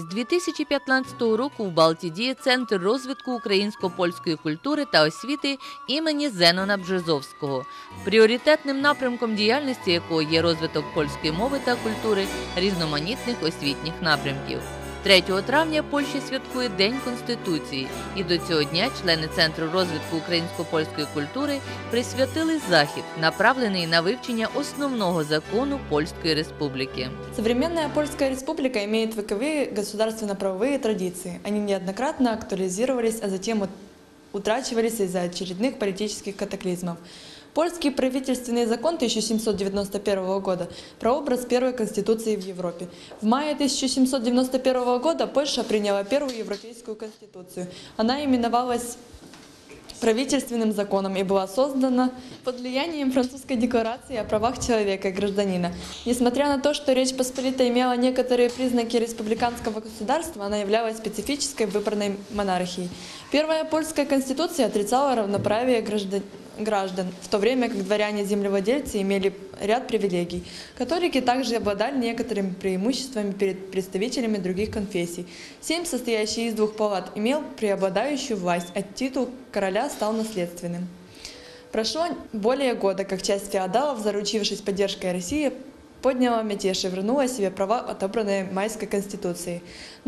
2015 року в Балті діє Центр розвитку українсько-польської культури та освіти імені Зенона Бжезовського, пріоритетним напрямком діяльності якого є розвиток польської мови та культури різноманітних освітніх напрямків. 3 травня Польща святкує День Конституції, і до цього дня члени Центру розвитку українсько-польської культури присвятили захід, направлений на вивчення основного закону Польської Республики. Современная Польская Республика имеет вековые государственно-правовые традиции. Они неоднократно актуализировались, а затем утрачивались из-за очередных политических катаклизмов. Польский правительственный закон 1791 года – прообраз первой конституции в Европе. В мае 1791 года Польша приняла первую европейскую конституцию. Она именовалась правительственным законом и была создана под влиянием французской декларации о правах человека и гражданина. Несмотря на то, что Речь Посполитая имела некоторые признаки республиканского государства, она являлась специфической выборной монархией. Первая польская конституция отрицала равноправие граждан, в то время как дворяне-землевладельцы имели ряд привилегий. Католики также обладали некоторыми преимуществами перед представителями других конфессий. Сейм, состоящий из 2 палат, имел преобладающую власть, а титул короля стал наследственным. Прошло более года, как часть феодалов, заручившись поддержкой России, подняла мятеж и вернула себе права, отобранные Майской конституцией.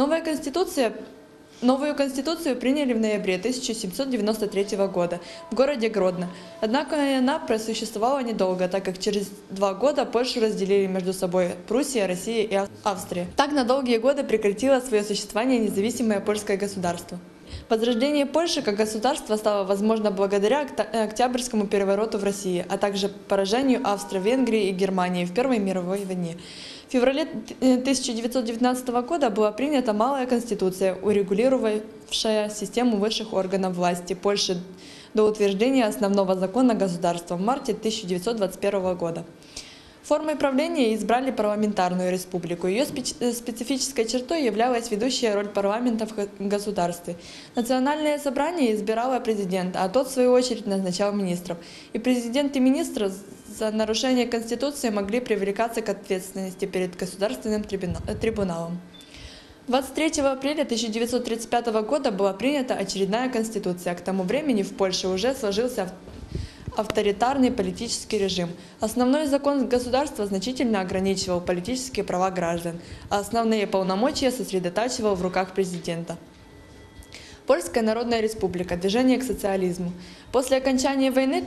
Новую конституцию приняли в ноябре 1793 года в городе Гродно. Однако она просуществовала недолго, так как через 2 года Польшу разделили между собой Пруссия, Россия и Австрия. Так на долгие годы прекратило свое существование независимое польское государство. Возрождение Польши как государства стало возможно благодаря Октябрьскому перевороту в России, а также поражению Австро-Венгрии и Германии в Первой мировой войне. В феврале 1919 года была принята Малая конституция, урегулировавшая систему высших органов власти Польши до утверждения основного закона государства в марте 1921 года. Формой правления избрали парламентарную республику. Ее специфической чертой являлась ведущая роль парламента в государстве. Национальное собрание избирало президента, а тот, в свою очередь, назначал министров. И президент и министры за нарушение Конституции могли привлекаться к ответственности перед Государственным трибуналом. 23 апреля 1935 года была принята очередная конституция. К тому времени в Польше уже сложился авторитарный политический режим. Основной закон государства значительно ограничивал политические права граждан, а основные полномочия сосредотачивал в руках президента. Польская Народная Республика. Движение к социализму. После окончания войны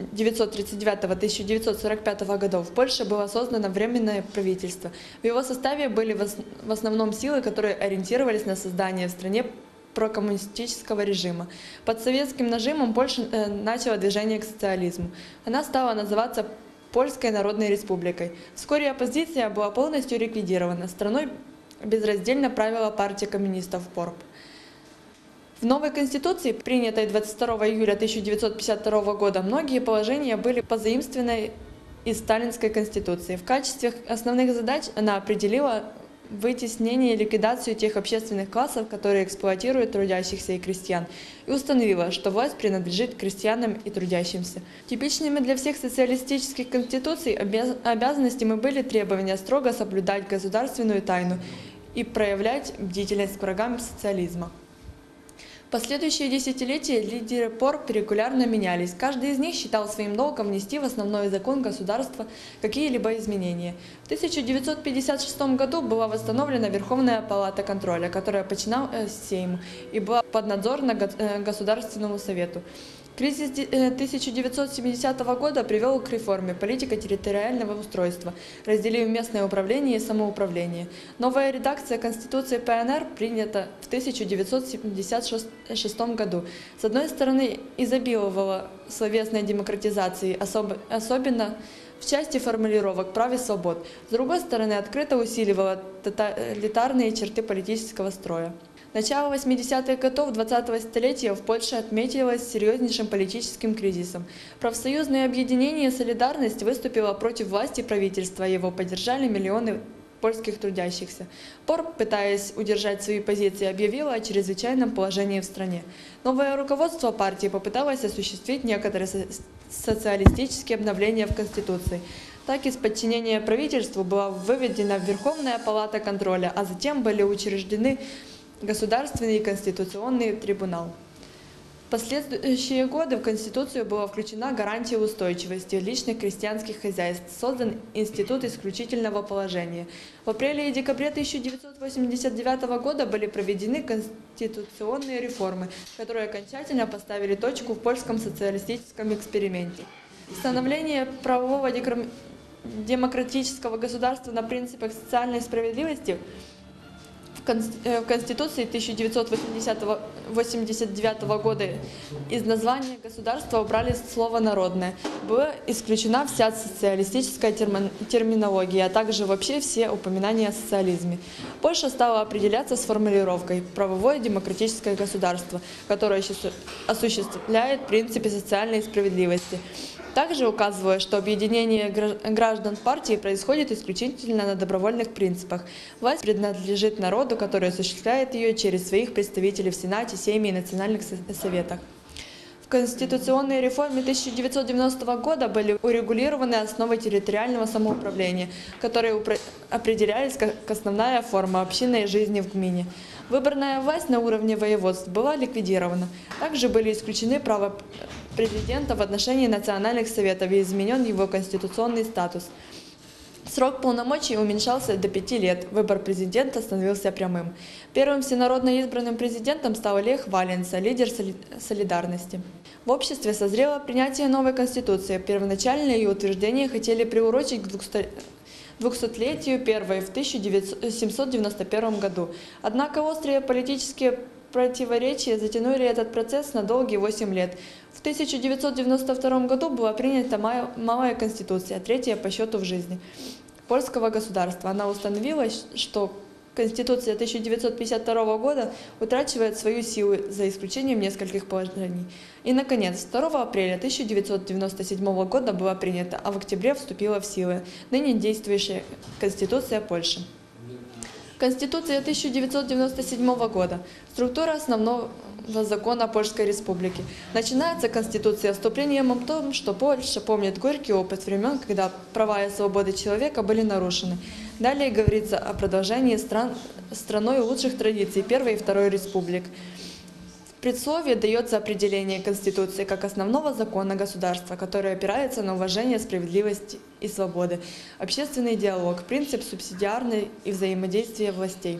1939-1945 годов в Польше было создано Временное правительство. В его составе были в основном силы, которые ориентировались на создание в стране прокоммунистического режима. Под советским нажимом Польша начала движение к социализму. Она стала называться Польской Народной Республикой. Вскоре оппозиция была полностью ликвидирована. Страной безраздельно правила партия коммунистов ПОРП. В новой конституции, принятой 22 июля 1952 года, многие положения были позаимствованы из Сталинской конституции. В качестве основных задач она определила вытеснение и ликвидацию тех общественных классов, которые эксплуатируют трудящихся и крестьян, и установила, что власть принадлежит крестьянам и трудящимся. Типичными для всех социалистических конституций обязанностями были требования строго соблюдать государственную тайну и проявлять бдительность к врагам социализма. В последующие десятилетия лидеры ПОРП регулярно менялись. Каждый из них считал своим долгом внести в основной закон государства какие-либо изменения. В 1956 году была восстановлена Верховная палата контроля, которая подчинялась Сейму и была поднадзорна Государственному совету. Кризис 1970 года привел к реформе политико-территориального устройства, разделив местное управление и самоуправление. Новая редакция Конституции ПНР принята в 1976 году. С одной стороны, изобиловала словесной демократизацией, особенно в части формулировок прав и свобод. С другой стороны, открыто усиливала тоталитарные черты политического строя. Начало 80-х годов 20-го столетия в Польше отметилось серьезнейшим политическим кризисом. Профсоюзное объединение «Солидарность» выступило против власти правительства, его поддержали миллионы польских трудящихся. ПОРП, пытаясь удержать свои позиции, объявила о чрезвычайном положении в стране. Новое руководство партии попыталось осуществить некоторые социалистические обновления в Конституции. так из подчинения правительству была выведена Верховная палата контроля, а затем были учреждены Государственный и Конституционный трибунал. В последующие годы в Конституцию была включена гарантия устойчивости личных крестьянских хозяйств, создан Институт исключительного положения. В апреле и декабре 1989 года были проведены конституционные реформы, которые окончательно поставили точку в польском социалистическом эксперименте. Становление правового демократического государства на принципах социальной справедливости в Конституции 1989 года из названия государства убрали слово «народное». Была исключена вся социалистическая терминология, а также вообще все упоминания о социализме. Польша стала определяться с формулировкой «правовое демократическое государство», которое осуществляет принципы социальной справедливости. Также указываю, что объединение граждан в партии происходит исключительно на добровольных принципах. Власть принадлежит народу, который осуществляет ее через своих представителей в Сенате, Сейме и национальных советах. В конституционной реформе 1990 года были урегулированы основы территориального самоуправления, которые определялись как основная форма общинной жизни в гмине. Выборная власть на уровне воеводств была ликвидирована. Также были исключены права президента в отношении национальных советов и изменен его конституционный статус. Срок полномочий уменьшался до 5 лет. Выбор президента становился прямым. Первым всенародно избранным президентом стал Лех Валенса, лидер солидарности. В обществе созрело принятие новой конституции. Первоначально ее утверждение хотели приурочить к 200-летию первой в 1791 году. Однако острые политические противоречия затянули этот процесс на долгие 8 лет. В 1992 году была принята малая конституция, третья по счету в жизни польского государства. Она установила, что Конституция 1952 года утрачивает свою силу, за исключением нескольких положений. И, наконец, 2 апреля 1997 года была принята, а в октябре вступила в силу ныне действующая Конституция Польши. Конституция 1997 года. Структура основного закона Польской Республики. Начинается Конституция вступлением о том, что Польша помнит горький опыт времен, когда права и свободы человека были нарушены. Далее говорится о продолжении страной лучших традиций Первой и Второй Республик. В предсловии дается определение Конституции как основного закона государства, который опирается на уважение справедливости и свободы, общественный диалог, принцип субсидиарной и взаимодействия властей.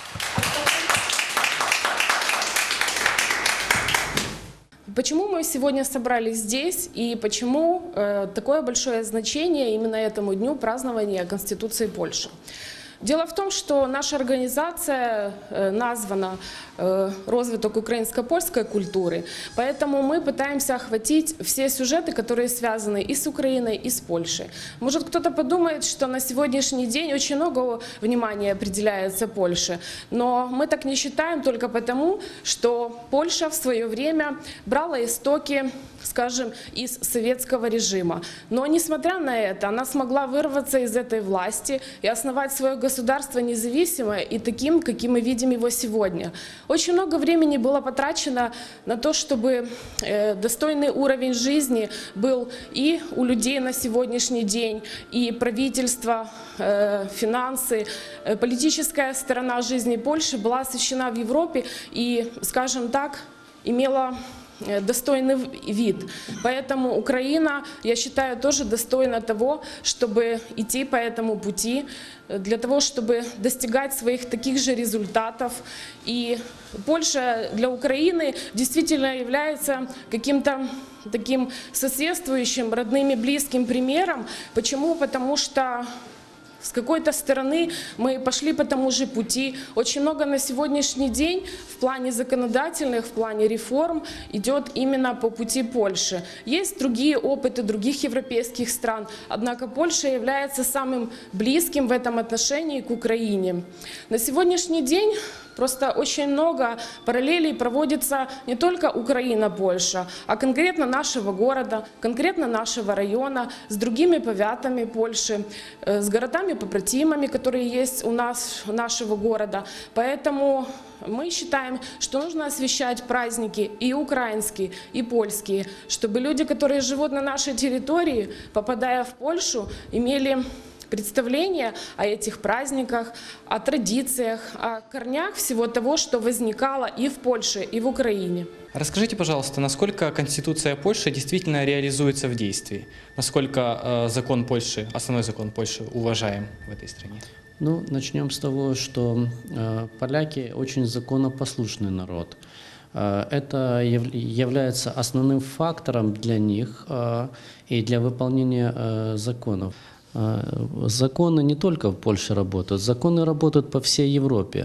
Почему мы сегодня собрались здесь и почему такое большое значение именно этому дню празднования Конституции Польши? Дело в том, что наша организация названа «Розвиток українсько-польської культури», поэтому мы пытаемся охватить все сюжеты, которые связаны и с Украиной, и с Польшей. Может, кто-то подумает, что на сегодняшний день очень много внимания определяется Польше, но мы так не считаем только потому, что Польша в свое время брала истоки, скажем, из советского режима. Но, несмотря на это, она смогла вырваться из этой власти и основать свое государство независимое и таким, каким мы видим его сегодня. Очень много времени было потрачено на то, чтобы достойный уровень жизни был и у людей на сегодняшний день, и правительство, финансы, политическая сторона жизни Польши была освещена в Европе и, скажем так, имела достойный вид. Поэтому Украина, я считаю, тоже достойна того, чтобы идти по этому пути, для того, чтобы достигать своих таких же результатов. И Польша для Украины действительно является каким-то таким соответствующим, родным и близким примером. Почему? Потому что с какой-то стороны мы пошли по тому же пути. Очень много на сегодняшний день в плане законодательных, в плане реформ идет именно по пути Польши. Есть другие опыты других европейских стран, однако Польша является самым близким в этом отношении к Украине. На сегодняшний день Просто очень много параллелей проводится не только Украина-Польша, а конкретно нашего города, конкретно нашего района, с другими повятами Польши, с городами-побратимами, которые есть у нас, нашего города. Поэтому мы считаем, что нужно освещать праздники и украинские, и польские, чтобы люди, которые живут на нашей территории, попадая в Польшу, имели представление о этих праздниках, о традициях, о корнях всего того, что возникало и в Польше, и в Украине. Расскажите, пожалуйста, насколько Конституция Польши действительно реализуется в действии? Насколько закон Польши, основной закон Польши уважаем в этой стране? Ну, начнем с того, что поляки очень законопослушный народ. Это является основным фактором для них и для выполнения законов. Законы не только в Польше работают, законы работают по всей Европе.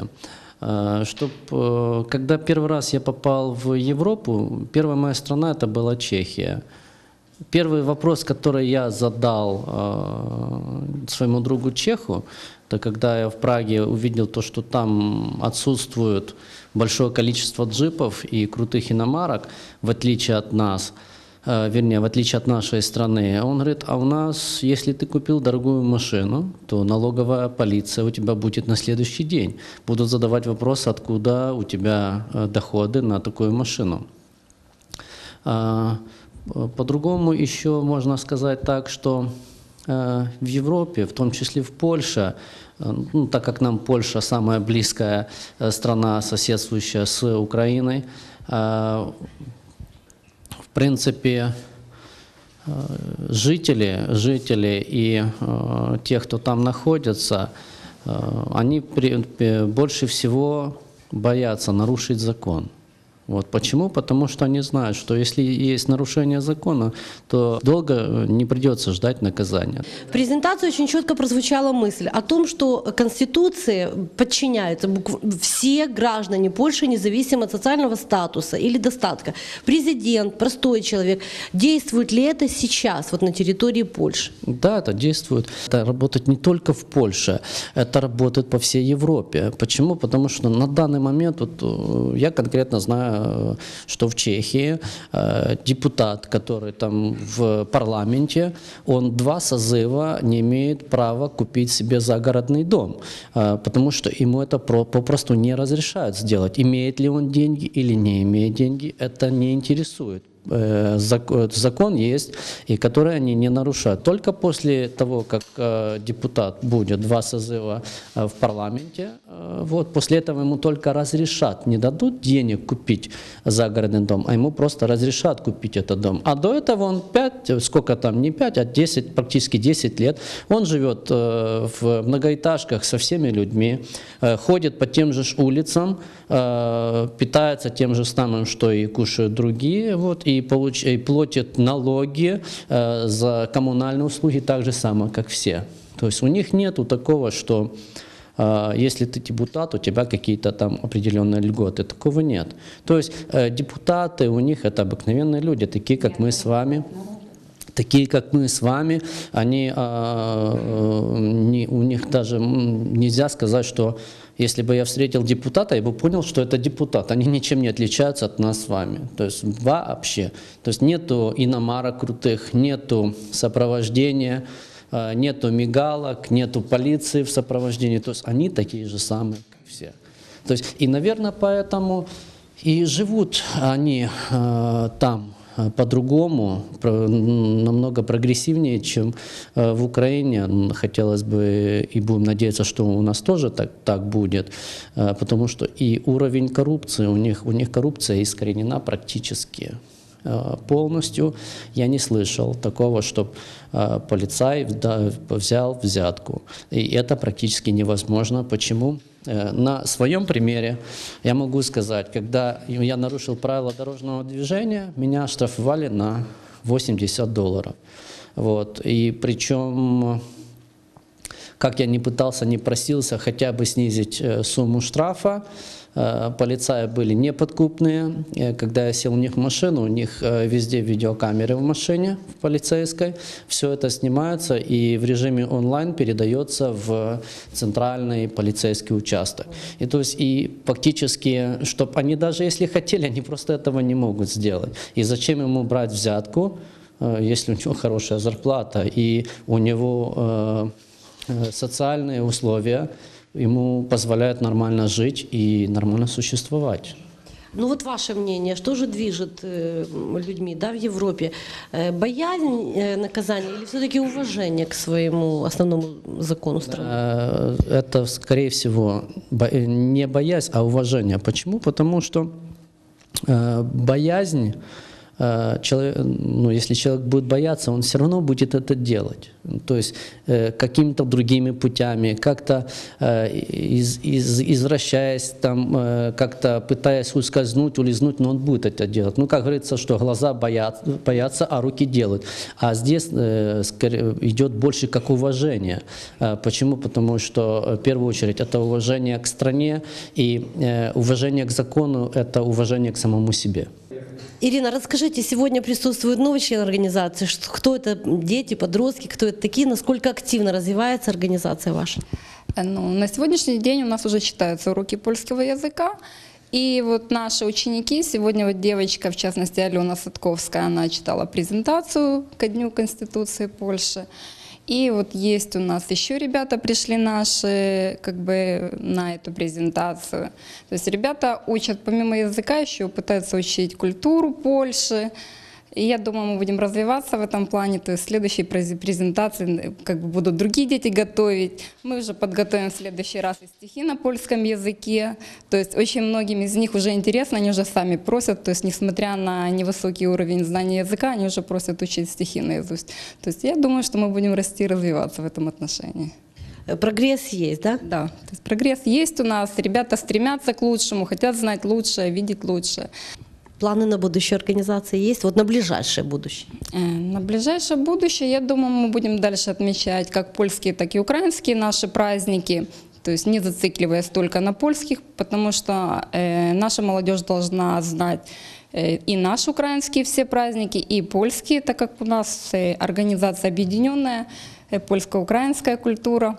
Когда первый раз я попал в Европу, первая моя страна это была Чехия. Первый вопрос, который я задал своему другу чеху, это когда я в Праге увидел то, что там отсутствует большое количество джипов и крутых иномарок, в отличие от нас, вернее, в отличие от нашей страны. Он говорит, а у нас, если ты купил дорогую машину, то налоговая полиция у тебя будет на следующий день. Будут задавать вопрос, откуда у тебя доходы на такую машину. По-другому еще можно сказать так, что в Европе, в том числе в Польше, ну, так как нам Польша самая близкая страна, соседствующая с Украиной, в принципе, жители и те, кто там находится, они больше всего боятся нарушить закон. Вот. Почему? Потому что они знают, что если есть нарушение закона, то долго не придется ждать наказания. В презентации очень четко прозвучала мысль о том, что Конституции подчиняются все граждане Польши, независимо от социального статуса или достатка. Президент, простой человек. Действует ли это сейчас вот на территории Польши? Да, это действует. Это работает не только в Польше, это работает по всей Европе. Почему? Потому что на данный момент, вот, я конкретно знаю, что в Чехии депутат, который там в парламенте, он 2 созыва не имеет права купить себе загородный дом, потому что ему это попросту не разрешают сделать. Имеет ли он деньги или не имеет деньги, это не интересует. Закон есть, и который они не нарушают. Только после того, как депутат будет 2 созыва в парламенте, вот, после этого ему только разрешат, не дадут денег купить загородный дом, а ему просто разрешат купить этот дом. А до этого он 5, сколько там, не 5, а 10, практически 10 лет, он живет в многоэтажках со всеми людьми, ходит по тем же улицам, питается тем же самым, что и кушают другие, вот, и платит налоги за коммунальные услуги так же само, как все. То есть у них нету такого, что если ты депутат, у тебя какие-то там определенные льготы. Такого нет. То есть депутаты, у них это обыкновенные люди, такие, как мы с вами. Такие, как мы с вами, они, у них даже нельзя сказать, что если бы я встретил депутата, я бы понял, что это депутат. Они ничем не отличаются от нас с вами. То есть вообще. То есть нету иномарок крутых, нету сопровождения, нету мигалок, нету полиции в сопровождении. То есть они такие же самые, как все. То есть, и, наверное, поэтому и живут они там по-другому, намного прогрессивнее, чем в Украине. Хотелось бы и будем надеяться, что у нас тоже так будет, потому что и уровень коррупции, у них коррупция искоренена практически полностью. Я не слышал такого, чтобы полицай взял взятку. И это практически невозможно. Почему? На своем примере я могу сказать, когда я нарушил правила дорожного движения, меня штрафовали на $80. Вот. И причем, как я не пытался, не просился хотя бы снизить сумму штрафа, полицаи были неподкупные. Когда я сел у них в машину, у них везде видеокамеры в машине, в полицейской. Все это снимается и в режиме онлайн передается в центральный полицейский участок. И то есть и фактически, чтобы они даже если хотели, они просто этого не могут сделать. И зачем ему брать взятку, если у него хорошая зарплата и у него социальные условия, ему позволяют нормально жить и нормально существовать. Ну вот ваше мнение, что же движет людьми, да, в Европе? Боязнь наказания или все-таки уважение к своему основному закону страны? Это, скорее всего, не боязнь, а уважение. Почему? Потому что боязнь, если человек будет бояться, он все равно будет это делать. То есть какими-то другими путями, как-то извращаясь, там, как-то пытаясь ускользнуть, улизнуть, но он будет это делать. Ну, как говорится, что глаза боятся, а руки делают. А здесь идет больше как уважение. Почему? Потому что в первую очередь это уважение к стране, и уважение к закону – это уважение к самому себе. Ирина, расскажите, сегодня присутствует новый член организации. Кто это дети, подростки, кто это такие, насколько активно развивается организация ваша? На сегодняшний день у нас уже читаются уроки польского языка. И вот наши ученики, сегодня вот девочка, в частности Алена Садковская, она читала презентацию ко Дню Конституции Польши. И вот есть у нас еще ребята пришли наши на эту презентацию. То есть ребята учат помимо языка еще пытаются учить культуру Польши. И я думаю, мы будем развиваться в этом плане. То есть в следующей презентации будут другие дети готовить. Мы уже подготовим в следующий раз и стихи на польском языке. То есть очень многим из них уже интересно, они уже сами просят. То есть несмотря на невысокий уровень знания языка, они уже просят учить стихи наизусть. То есть я думаю, что мы будем расти и развиваться в этом отношении. Прогресс есть, да? Да, то есть прогресс есть у нас. Ребята стремятся к лучшему, хотят знать лучшее, видеть лучшее. Планы на будущее организации есть? Вот на ближайшее будущее. На ближайшее будущее, я думаю, мы будем дальше отмечать как польские, так и украинские наши праздники. То есть не зацикливаясь только на польских, потому что наша молодежь должна знать и наши украинские все праздники, и польские, так как у нас организация объединенная, польско-украинская культура.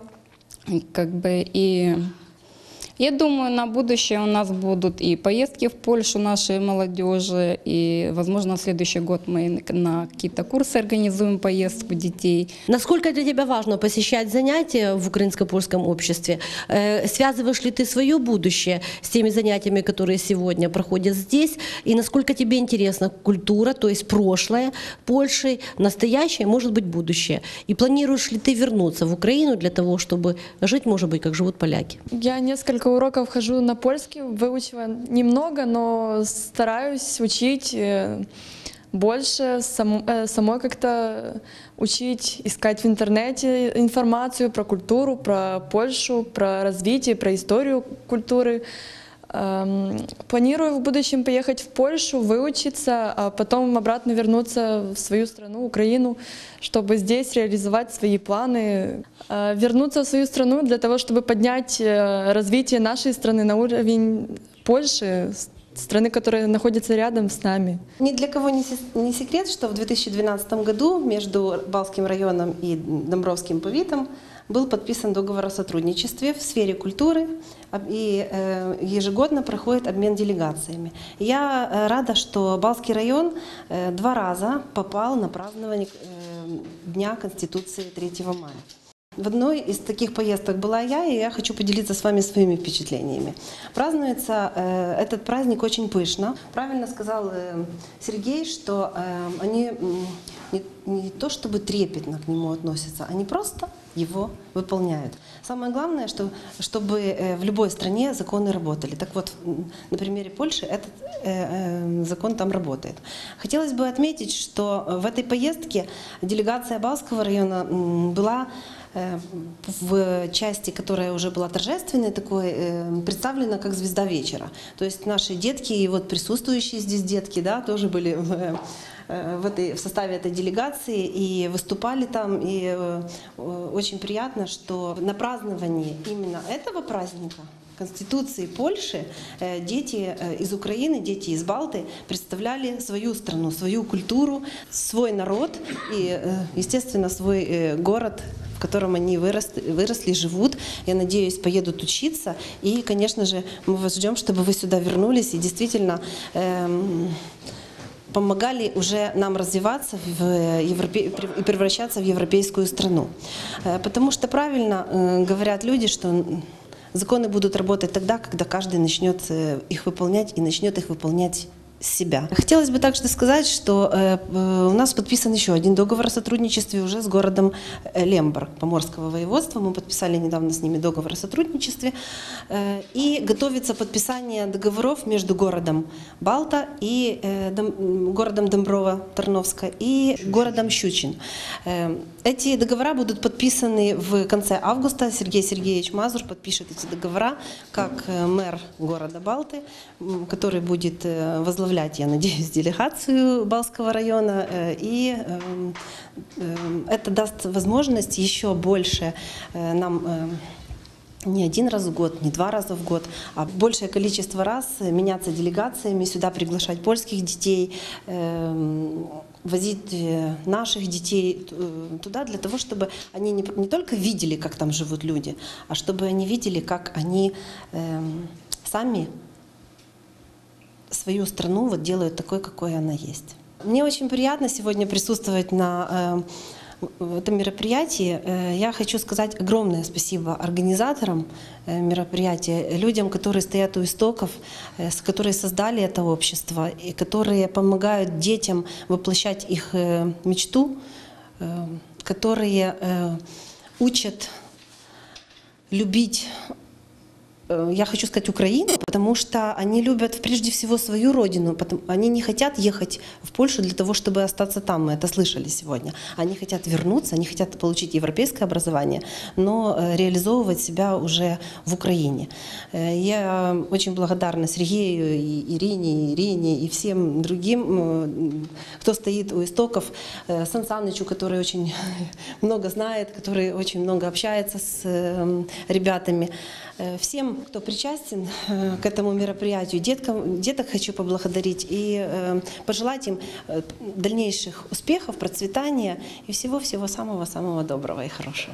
И я думаю, на будущее у нас будут и поездки в Польшу нашей молодежи, и, возможно, на следующий год мы на какие-то курсы организуем поездку детей. Насколько для тебя важно посещать занятия в украинско-польском обществе? Связываешь ли ты свое будущее с теми занятиями, которые сегодня проходят здесь? И насколько тебе интересна культура, то есть прошлое Польши, настоящее, может быть, будущее? И планируешь ли ты вернуться в Украину для того, чтобы жить, может быть, как живут поляки? Я несколько уроков хожу на польский, выучила немного, но стараюсь учить больше, самой как-то учить, искать в интернете информацию про культуру, про Польшу, про развитие, про историю культуры. Планирую в будущем поехать в Польшу, выучиться, а потом обратно вернуться в свою страну, Украину, чтобы здесь реализовать свои планы. Вернуться в свою страну для того, чтобы поднять развитие нашей страны на уровень Польши, страны, которая находится рядом с нами. Ни для кого не секрет, что в 2012 году между Балским районом и Домбровским повитом был подписан договор о сотрудничестве в сфере культуры, и ежегодно проходит обмен делегациями. Я рада, что Балский район 2 раза попал на празднование Дня Конституции 3 мая. В одной из таких поездок была я, и я хочу поделиться с вами своими впечатлениями. Празднуется этот праздник очень пышно. Правильно сказал Сергей, что они не то чтобы трепетно к нему относятся, они просто его выполняют. Самое главное, чтобы в любой стране законы работали. Так вот, на примере Польши этот закон там работает. Хотелось бы отметить, что в этой поездке делегация Балского района была в части, которая уже была торжественной, такой, представлена как звезда вечера. То есть наши детки и вот присутствующие здесь детки, да, тоже были в составе этой делегации и выступали там. И очень приятно, приятно, что на праздновании именно этого праздника, Конституции Польши, дети из Украины, дети из Балты представляли свою страну, свою культуру, свой народ и, естественно, свой город, в котором они выросли, живут. Я надеюсь, поедут учиться. И, конечно же, мы вас ждем, чтобы вы сюда вернулись и действительно помогали уже нам развиваться и превращаться в европейскую страну. Потому что правильно говорят люди, что законы будут работать тогда, когда каждый начнет их выполнять и начнет их выполнять себя. Хотелось бы также сказать, что у нас подписан еще один договор о сотрудничестве уже с городом Лемберг Поморского воеводства. Мы подписали недавно с ними договор о сотрудничестве. И готовится подписание договоров между городом Балта и городом Домброва-Тарновска и городом Щучин. Эти договора будут подписаны в конце августа. Сергей Сергеевич Мазур подпишет эти договора как мэр города Балты, который будет возглавлять, я надеюсь, делегацию Балского района. И это даст возможность еще больше нам не один раз в год, не 2 раза в год, а большее количество раз меняться делегациями, сюда приглашать польских детей, возить наших детей туда для того, чтобы они не только видели, как там живут люди, а чтобы они видели, как они сами свою страну вот делают такой, какой она есть. Мне очень приятно сегодня присутствовать на этом мероприятии. Я хочу сказать огромное спасибо организаторам мероприятия, людям, которые стоят у истоков, которые создали это общество и которые помогают детям воплощать их мечту, которые учат любить, я хочу сказать, Украину, потому что они любят прежде всего свою родину. Они не хотят ехать в Польшу для того, чтобы остаться там. Мы это слышали сегодня. Они хотят вернуться, они хотят получить европейское образование, но реализовывать себя уже в Украине. Я очень благодарна Сергею, и Ирине, и всем другим, кто стоит у истоков. Сан Санычу, который очень много знает, который очень много общается с ребятами. Всем, кто причастен к этому мероприятию, деток хочу поблагодарить и пожелать им дальнейших успехов, процветания и всего-всего самого-самого доброго и хорошего.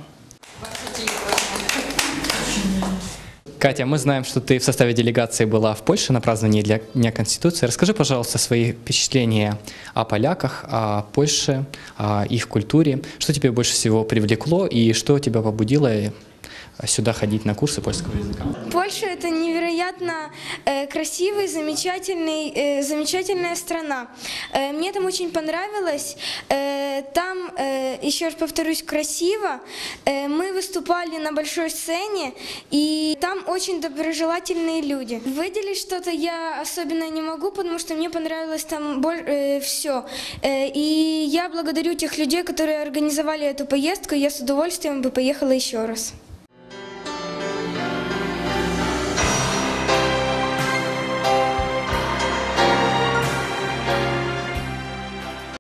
Катя, мы знаем, что ты в составе делегации была в Польше на праздновании Дня Конституции. Расскажи, пожалуйста, свои впечатления о поляках, о Польше, о их культуре. Что тебе больше всего привлекло и что тебя побудило сюда ходить на курсы польского языка? Польша — это невероятно красивый, замечательная страна. Мне там очень понравилось. Там, еще раз повторюсь, красиво. Мы выступали на большой сцене, и там очень доброжелательные люди. Выделить что-то я особенно не могу, потому что мне понравилось там все. И я благодарю тех людей, которые организовали эту поездку. Я с удовольствием бы поехала еще раз.